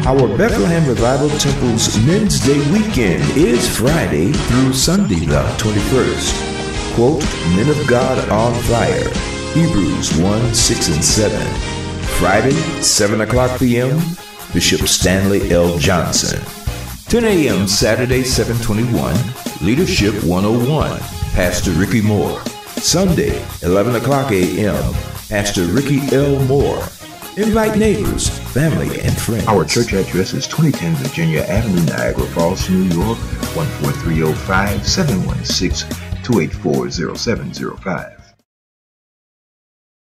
Our Bethlehem Revival Temple's Men's Day weekend is Friday through Sunday the 21st. Quote, Men of God on Fire, Hebrews 1, 6, and 7. Friday, 7 o'clock p.m., Bishop Stanley L. Johnson. 10 a.m. Saturday, 7/21, Leadership 101, Pastor Ricky Moore. Sunday, 11 o'clock a.m., Pastor Ricky L. Moore. Invite neighbors, family, and friends. Our church address is 2010 Virginia Avenue, Niagara Falls, New York, 14305 716 284 0705.